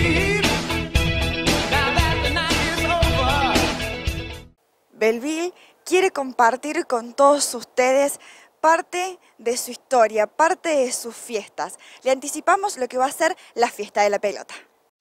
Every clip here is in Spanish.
Belleville quiere compartir con todos ustedes parte de su historia, parte de sus fiestas. Le anticipamos lo que va a ser la fiesta de la pelota.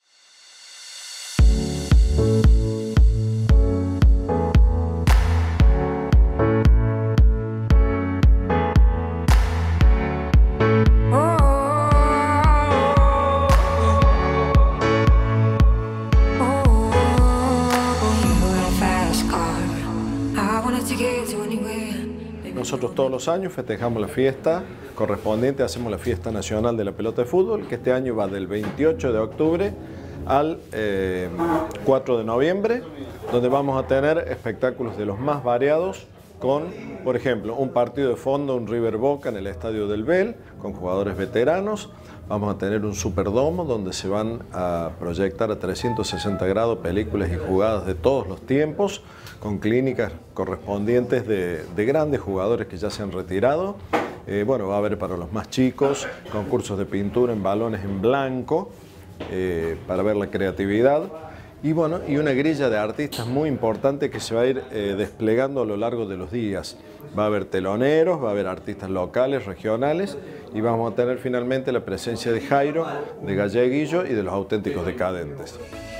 Nosotros todos los años festejamos la fiesta correspondiente, hacemos la fiesta nacional de la pelota de fútbol, que este año va del 28 de octubre al 4 de noviembre, donde vamos a tener espectáculos de los más variados con, por ejemplo, un partido de fondo, un River Boca en el Estadio del Bel, con jugadores veteranos. Vamos a tener un superdomo donde se van a proyectar a 360 grados películas y jugadas de todos los tiempos, con clínicas correspondientes de grandes jugadores que ya se han retirado. Bueno, va a haber para los más chicos concursos de pintura en balones en blanco para ver la creatividad. Y bueno, y una grilla de artistas muy importante que se va a ir desplegando a lo largo de los días. Va a haber teloneros, va a haber artistas locales, regionales, y vamos a tener finalmente la presencia de Jairo, de Galleguillo y de los Auténticos Decadentes.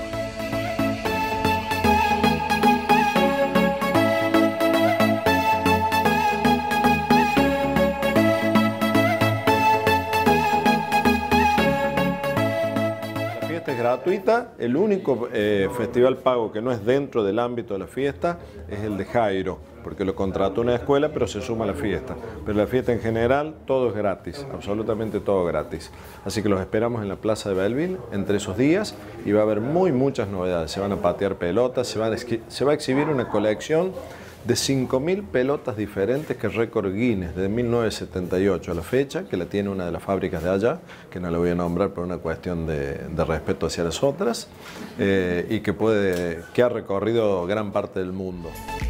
Es gratuita, el único festival pago que no es dentro del ámbito de la fiesta es el de Jairo, porque lo contrató una escuela pero se suma a la fiesta. Pero la fiesta en general todo es gratis, absolutamente todo gratis. Así que los esperamos en la Plaza de Belleville entre esos días y va a haber muchas novedades. Se van a patear pelotas, se va a exhibir una colección de 5.000 pelotas diferentes que es récord Guinness desde 1978 a la fecha, que la tiene una de las fábricas de allá, que no la voy a nombrar por una cuestión de respeto hacia las otras, y que ha recorrido gran parte del mundo.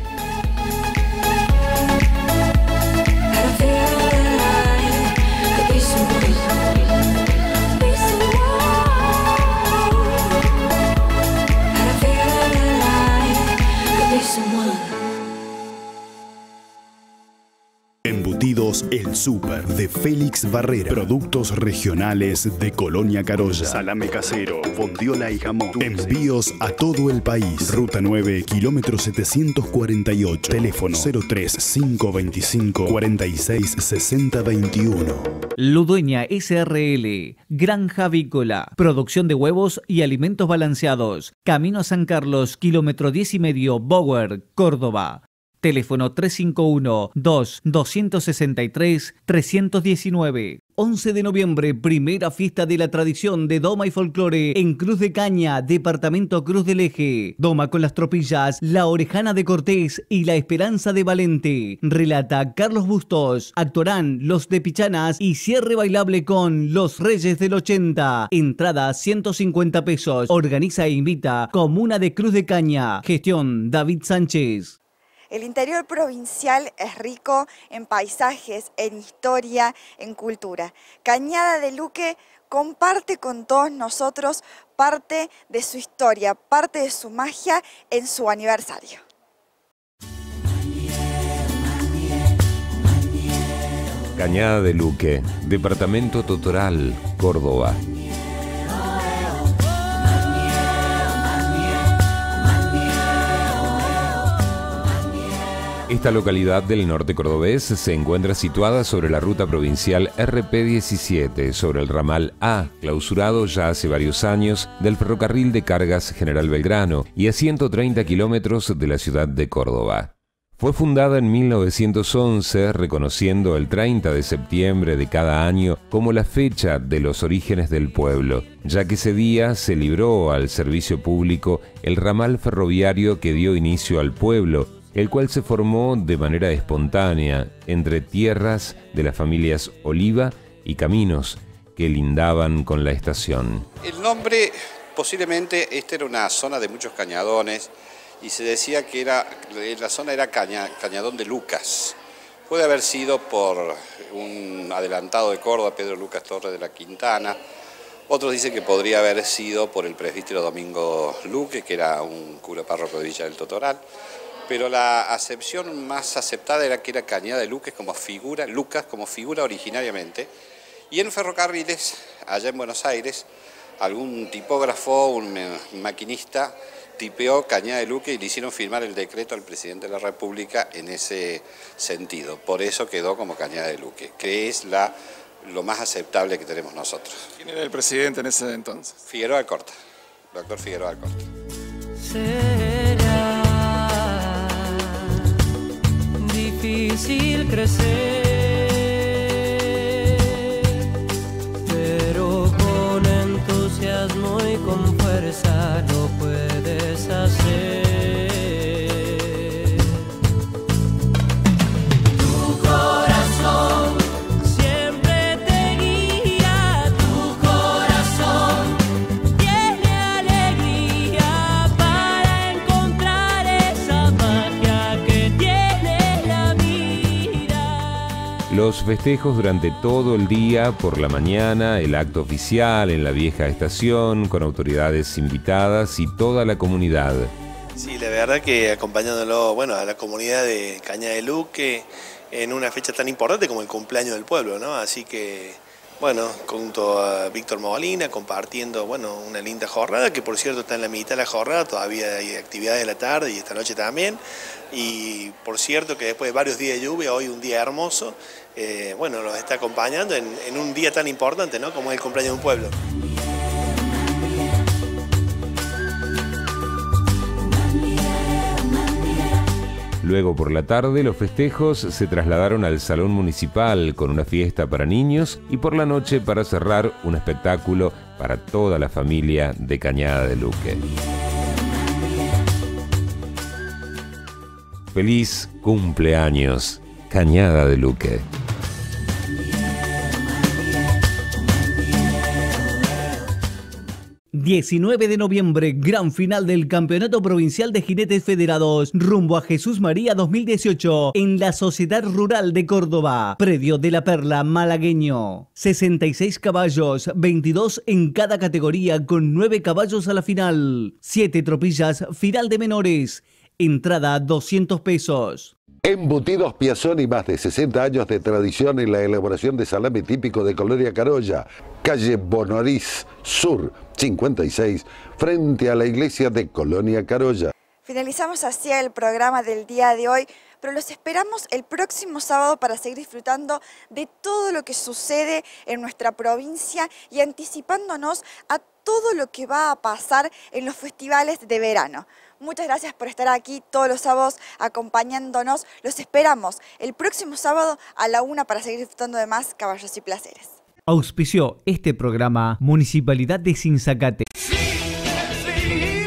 Embutidos El Súper de Félix Barrera. Productos regionales de Colonia Carolla. Salame casero, bondiola y jamón. Envíos a todo el país. Ruta 9, kilómetro 748. Teléfono 03525 46 60 21. Ludueña SRL, Granja Avícola, producción de huevos y alimentos balanceados. Camino a San Carlos, kilómetro 10,5, Bower, Córdoba. Teléfono 351-263-319. 11 de noviembre, primera fiesta de la tradición de Doma y Folclore en Cruz de Caña, departamento Cruz del Eje. Doma con las tropillas, la Orejana de Cortés y la Esperanza de Valente. Relata Carlos Bustos. Actuarán Los de Pichanas y cierre bailable con Los Reyes del 80. Entrada 150 pesos. Organiza e invita Comuna de Cruz de Caña. Gestión David Sánchez. El interior provincial es rico en paisajes, en historia, en cultura. Cañada de Luque comparte con todos nosotros parte de su historia, parte de su magia en su aniversario. Cañada de Luque, departamento Totoral, Córdoba. Esta localidad del norte cordobés se encuentra situada sobre la ruta provincial RP17, sobre el ramal A, clausurado ya hace varios años, del ferrocarril de cargas General Belgrano y a 130 kilómetros de la ciudad de Córdoba. Fue fundada en 1911, reconociendo el 30 de septiembre de cada año como la fecha de los orígenes del pueblo, ya que ese día se libró al servicio público el ramal ferroviario que dio inicio al pueblo, el cual se formó de manera espontánea entre tierras de las familias Oliva y Caminos, que lindaban con la estación. El nombre, posiblemente, esta era una zona de muchos cañadones, y se decía que la zona era Cañadón de Lucas. Puede haber sido por un adelantado de Córdoba, Pedro Lucas Torres de la Quintana, Otros dicen que podría haber sido por el presbítero Domingo Luque, que era un cura párroco de Villa del Totoral, pero la acepción más aceptada era que era Cañada de Lucas como figura originariamente, y en Ferrocarriles, allá en Buenos Aires, algún tipógrafo, un maquinista, tipeó Cañada de Luque y le hicieron firmar el decreto al presidente de la República en ese sentido. Por eso quedó como Cañada de Luque, que es lo más aceptable que tenemos nosotros. ¿Quién era el presidente en ese entonces? Figueroa Alcorta, doctor Figueroa Alcorta. Será difícil crecer, pero con entusiasmo y con fuerza lo puedes hacer. Tu corazón siempre te guía, tu corazón tiene alegría para encontrar esa magia que tiene la vida. Los festejos durante todo el día, por la mañana, el acto oficial en la vieja estación, con autoridades invitadas y toda la comunidad. Sí, la verdad que acompañándolo, bueno, a la comunidad de Cañada de Luque en una fecha tan importante como el cumpleaños del pueblo, ¿no? Así que, bueno, junto a Víctor Molina, compartiendo, bueno, una linda jornada, que por cierto está en la mitad de la jornada, todavía hay actividades de la tarde y esta noche también. Y por cierto que después de varios días de lluvia, hoy un día hermoso, bueno, nos está acompañando en un día tan importante, ¿no? Como es el cumpleaños de un pueblo. Luego por la tarde los festejos se trasladaron al Salón Municipal con una fiesta para niños y por la noche para cerrar un espectáculo para toda la familia de Cañada de Luque. Feliz cumpleaños, Cañada de Luque. 19 de noviembre, gran final del Campeonato Provincial de Jinetes Federados, rumbo a Jesús María 2018, en la Sociedad Rural de Córdoba, predio de la Perla malagueño. 66 caballos, 22 en cada categoría, con 9 caballos a la final. 7 tropillas, final de menores. Entrada 200 pesos. Embutidos Piazzoni, más de 60 años de tradición en la elaboración de salame típico de Colonia Carolla, calle Bonoriz Sur 56, frente a la iglesia de Colonia Carolla. Finalizamos así el programa del día de hoy, pero los esperamos el próximo sábado para seguir disfrutando de todo lo que sucede en nuestra provincia y anticipándonos a todo lo que va a pasar en los festivales de verano. Muchas gracias por estar aquí todos los sábados acompañándonos. Los esperamos el próximo sábado a la 1 para seguir disfrutando de más Caballos y Placeres. Auspició este programa Municipalidad de Sinzacate. Sí,